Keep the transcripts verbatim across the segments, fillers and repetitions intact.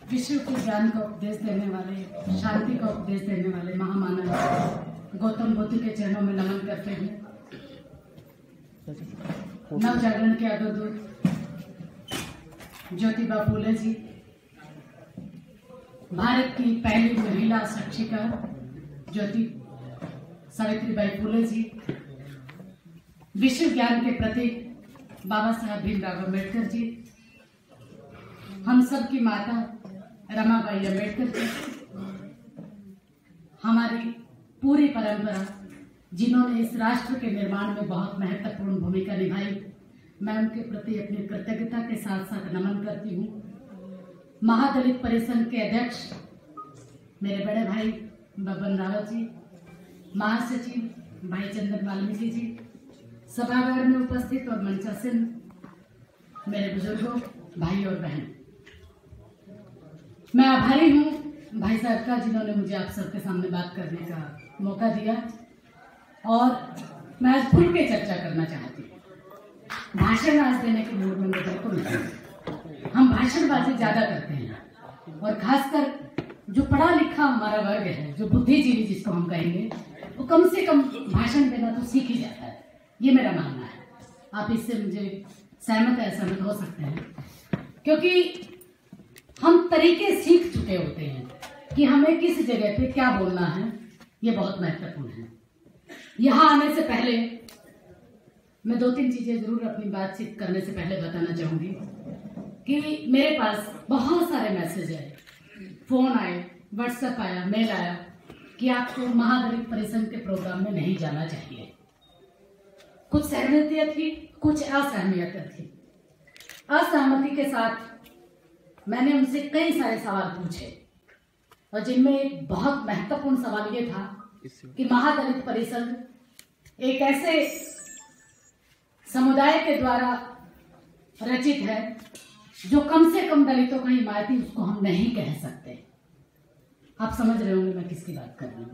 विश्व के ज्ञान का उपदेश देने वाले, शांति का उपदेश देने वाले महामानव गौतम बुद्ध के चरणों में नमन करते हुए नव जागरण के अग्रदूत ज्योतिबा फूले जी, भारत की पहली महिला शिक्षिका ज्योति सावित्रीबाई फूले जी, विश्व ज्ञान के प्रतीक बाबा साहब भीमराव अम्बेडकर जी, हम सब की माता रमाबाई अम्बेडकर जी, हमारी पूरी परंपरा जिन्होंने इस राष्ट्र के निर्माण में बहुत महत्वपूर्ण भूमिका निभाई, मैं उनके प्रति अपनी कृतज्ञता के साथ साथ नमन करती हूँ। महादलित परिसंघ के अध्यक्ष मेरे बड़े भाई बबन रावत जी, महासचिव भाई चंदन वाल्मीकि जी, सभागार में उपस्थित और मंचासीन मेरे बुजुर्गों, भाई और बहन, मैं आभारी हूँ भाई साहब का जिन्होंने मुझे आप सबके सामने बात करने का मौका दिया। और मैं आज खुल के चर्चा करना चाहती हूँ। भाषण आज देने के मूड में मैं बिल्कुल नहीं। हम भाषणबाजी ज्यादा करते हैं और खासकर जो पढ़ा लिखा हमारा वर्ग है, जो बुद्धिजीवी जिसको हम कहेंगे, वो कम से कम भाषण देना तो सीख ही जाता है। ये मेरा मानना है। आप इससे मुझे सहमत है, सहमत हो सकते हैं, क्योंकि हम तरीके सीख चुके होते हैं कि हमें किस जगह पे क्या बोलना है। ये बहुत महत्वपूर्ण है। यहाँ आने से पहले मैं दो तीन चीजें जरूर अपनी बातचीत करने से पहले बताना चाहूंगी कि मेरे पास बहुत सारे मैसेज आए, फोन आए, व्हाट्सएप आया, मेल आया कि आपको महादलित परिसंघ के प्रोग्राम में नहीं जाना चाहिए। कुछ सहमतियां थी, कुछ असहमतियां थी। असहमति के साथ मैंने उनसे कई सारे सवाल पूछे और जिनमें एक बहुत महत्वपूर्ण सवाल ये था कि महादलित परिसंघ एक ऐसे समुदाय के द्वारा रचित है जो कम से कम दलितों का हिमायती, उसको हम नहीं कह सकते। आप समझ रहे होंगे मैं किसकी बात कर रही हूँ।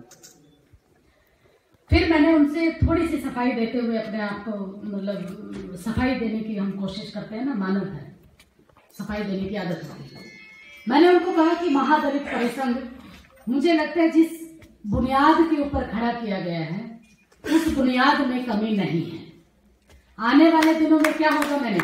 फिर मैंने उनसे थोड़ी सी सफाई देते हुए अपने आप को, मतलब सफाई देने की हम कोशिश करते हैं ना, मानव है, सफाई देने की आदत होती है। मैंने उनको कहा कि महादलित परिसंघ मुझे लगता है जिस बुनियाद के ऊपर खड़ा किया गया है उस बुनियाद में कमी नहीं है। आने वाले दिनों में क्या होगा मैं नहीं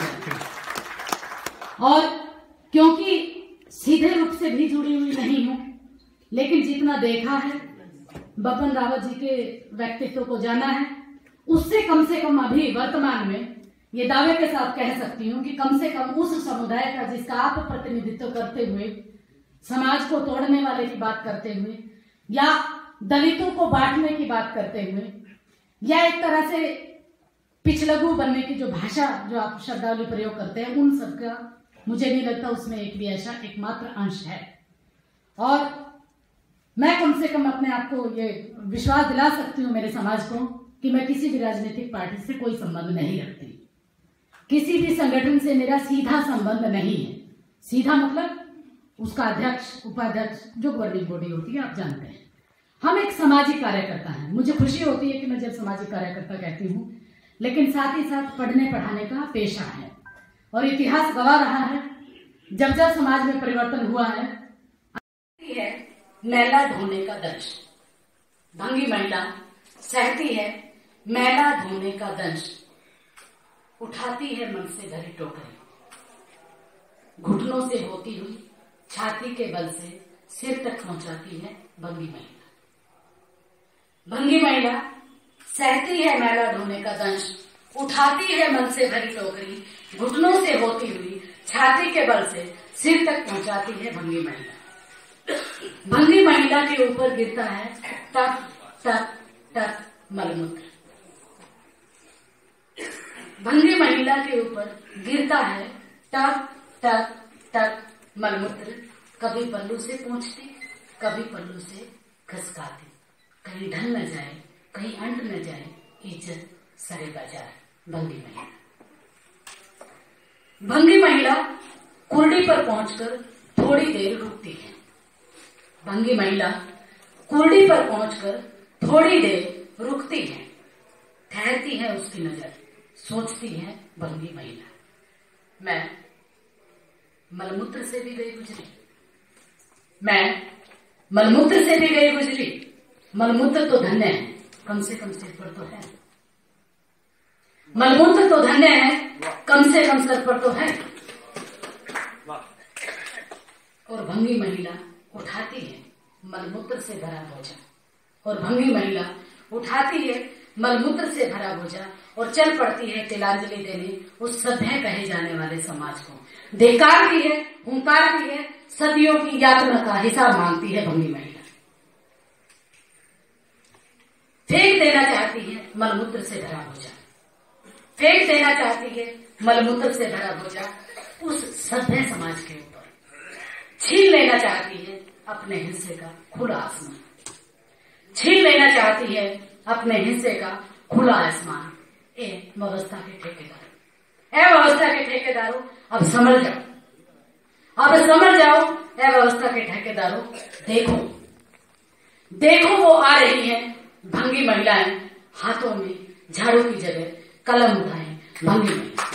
जानती, और क्योंकि सीधे रूप से भी जुड़ी हुई नहीं हूं, लेकिन जितना देखा है, बबन रावत जी के व्यक्तित्व को जाना है, उससे कम से कम अभी वर्तमान में ये दावे के साथ कह सकती हूँ कि कम से कम उस समुदाय का जिसका आप प्रतिनिधित्व करते हुए, समाज को तोड़ने वाले की बात करते हुए, या दलितों को बांटने की बात करते हुए, या एक तरह से पिछलगू बनने की जो भाषा, जो आप शब्दावली प्रयोग करते हैं, उन सबका मुझे नहीं लगता उसमें एक भी ऐसा एकमात्र अंश है। और मैं कम से कम अपने आप को ये विश्वास दिला सकती हूँ मेरे समाज को कि मैं किसी भी राजनीतिक पार्टी से कोई संबंध नहीं रखती। किसी भी संगठन से मेरा सीधा संबंध नहीं है। सीधा मतलब उसका अध्यक्ष, उपाध्यक्ष, जो गवर्निंग बॉडी होती है, आप जानते हैं। हम एक सामाजिक कार्यकर्ता हैं। मुझे खुशी होती है कि मैं जब सामाजिक कार्यकर्ता कहती हूँ, लेकिन साथ ही साथ पढ़ने पढ़ाने का पेशा है। और इतिहास गवाह रहा है, जब जब समाज में परिवर्तन हुआ है, है मैला धोने का दंश। भंगी महिला सहती है मैला धोने का दंश, उठाती है मन से भरी टोकरी, घुटनों से होती हुई छाती के बल से सिर तक पहुंचाती है भंगी महिला। भंगी महिला सहती है मैला धोने का दंश, उठाती है मन से भरी टोकरी, घुटनों से होती हुई छाती के बल से सिर तक पहुंचाती है भंगी महिला। भंगी महिला के ऊपर गिरता है तक तक तक मलमूत्र। भंगी महिला के ऊपर गिरता है टक टक टक मलमूत्र। कभी पल्लू से पूंछती, कभी पल्लू से खसकाती, कहीं ढल न जाए, कहीं अंट न जाए, इज्जत सरे बाजार। भंगी महिला भंगी महिला कुर्डी पर पहुंचकर थोड़ी देर रुकती है। भंगी महिला कुर्डी पर पहुंचकर थोड़ी देर रुकती है, ठहरती है उसकी नजर, सोचती है भंगी महिला, मैं मलमूत्र से भी गई गुजरी, मैं मलमूत्र से भी गई गुजरी, मलमूत्र तो धन्य है, कम से कम सिर पर तो है। मलमूत्र तो धन्य है, कम से कम सिर पर तो है। और भंगी महिला उठाती है मलमूत्र से भरा बोझा, और भंगी महिला उठाती है मलमूत्र से भरा बोझा और चल पड़ती है तिलांजलि देने उस सभ्य कहे जाने वाले समाज को। धिक्कारती है, हुंकारती है, सदियों की यातना का हिसाब मांगती है भंगी महिला। फेंक देना चाहती है मलमूत्र से भरा बोझा, फेंक देना चाहती है मलमूत्र से भरा बोझा उस सभ्य समाज के ऊपर। छीन लेना चाहती है अपने हिस्से का खुला आसमान, छीन लेना चाहती है अपने हिस्से का खुला आसमान। ए व्यवस्था के ठेकेदार, ए व्यवस्था के ठेकेदारों, अब समझ जाओ, अब समझ जाओ। ए व्यवस्था के ठेकेदारों, देखो देखो वो आ रही है भंगी महिलाएं, हाथों में झाड़ू की जगह कलम उठाए भंगी महिला।